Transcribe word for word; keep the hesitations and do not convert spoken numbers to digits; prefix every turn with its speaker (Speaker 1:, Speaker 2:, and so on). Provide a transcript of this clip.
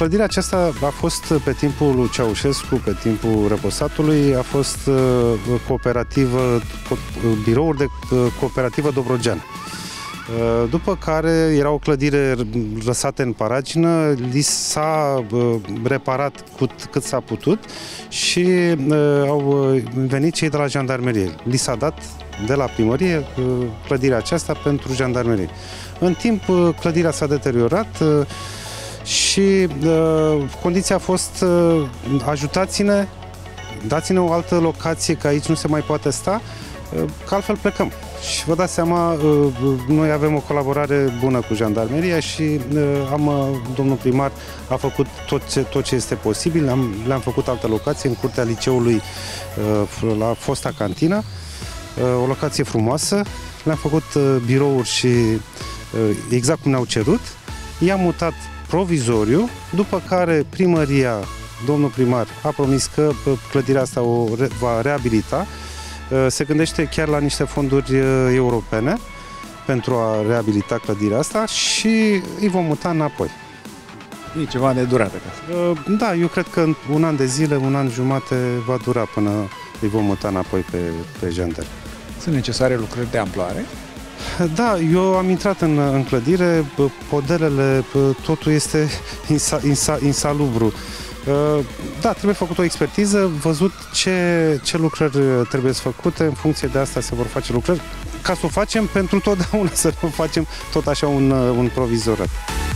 Speaker 1: Clădirea aceasta a fost pe timpul lui Ceaușescu, pe timpul răposatului, a fost cooperativă, birouri de cooperativă Dobrogean. După care era o clădire lăsată în paragină, li s-a reparat cât s-a putut și au venit cei de la jandarmerie. Li s-a dat de la primărie clădirea aceasta pentru jandarmerie. În timp, clădirea s-a deteriorat și condiția a fost: ajutați-ne, dați-ne o altă locație, că aici nu se mai poate sta, că altfel plecăm. Și vă dați seama, noi avem o colaborare bună cu jandarmeria și am, domnul primar a făcut tot ce, tot ce este posibil. Am, le-am făcut altă locație în curtea liceului, la fosta cantină, o locație frumoasă. Le-am făcut birouri și exact cum ne-au cerut. I-am mutat provizoriu, după care primăria, domnul primar, a promis că clădirea asta o va reabilita. Se gândește chiar la niște fonduri europene pentru a reabilita clădirea asta și îi vom muta înapoi.
Speaker 2: E ceva de durată.
Speaker 1: Da, eu cred că în un an de zile, un an jumate va dura până îi vom muta înapoi pe, pe jandarmi.
Speaker 2: Sunt necesare lucrări de amploare?
Speaker 1: Da, eu am intrat în, în clădire, podelele, totul este insa, insa, insalubru. Da, trebuie făcut o expertiză, văzut ce, ce lucrări trebuie făcute, în funcție de asta se vor face lucrări, ca să o facem pentru totdeauna, să nu facem tot așa un, un provizorat.